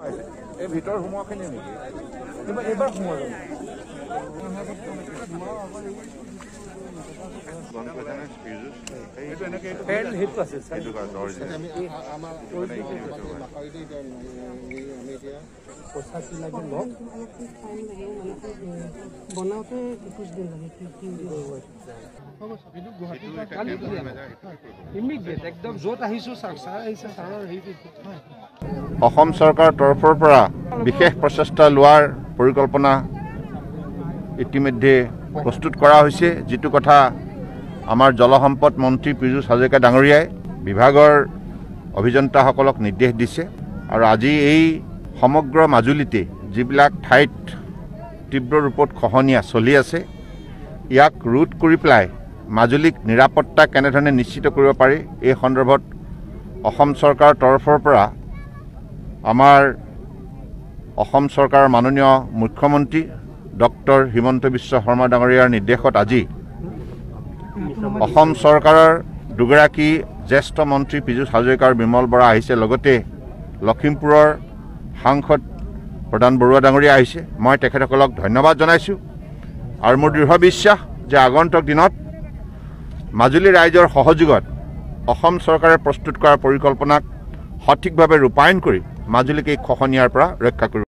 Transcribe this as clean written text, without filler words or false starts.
এই ভিতৰ সোমোৱাখিনি নেকি এবাৰ সোমোৱা যাব অসম চৰকাৰৰ তৰফৰ পৰা বিশেষ প্ৰচেষ্টা লোৱাৰ পৰিকল্পনা ইতিমধ্যে প্ৰস্তুত কৰা হৈছে যেটো কথা আমাৰ জলসম্পদ মন্ত্ৰী পিজুষ হাজৰিকা ডাঙৰীয়াই বিভাগৰ অভিযন্তাসকলক নিৰ্দেশ দিছে আৰু আজি এই সমগ্ৰ মাজুলীতে যিবিলাক ঠাইত তীব্ৰ ৰূপত খহনীয়া চলি আছে ইয়াক ৰোধ কৰি পেলাই মাজুলীক নিৰাপত্তা কেনেধৰণে নিশ্চিত কৰিব পাৰি এই সন্দৰ্ভত অসম চৰকাৰৰ তৰফৰ পৰা আমাৰ অসম চৰকাৰৰ মাননীয় মুখ্যমন্ত্ৰী ডক্টৰ হিমন্ত বিশ্ব শৰ্মা ডাঙৰীয়াৰ নিৰ্দেশত আজি অসম চৰকাৰৰ দুগৰাকী জ্যেষ্ঠ মন্ত্ৰী পিজুষ হাজৰিকা আৰু বিমল বৰা আহিছে লগতে লখিমপুৰৰ সাংসদ প্ৰধান বৰুৱা ডাঙৰীয়া আহিছে মই তেখেতসকলক ধন্যবাদ জনাইছোঁ আৰু মোৰ দৃঢ় বিশ্বাস যে আগন্তুক দিনত মাজুলী ৰাইজৰ সহযোগত অসম চৰকাৰে প্ৰস্তুত কৰা পৰিকল্পনাক সঠিকভাৱে ৰূপায়ণ কৰি মাজুলীক এই খহনীয়াৰ পৰা ৰক্ষা কৰিব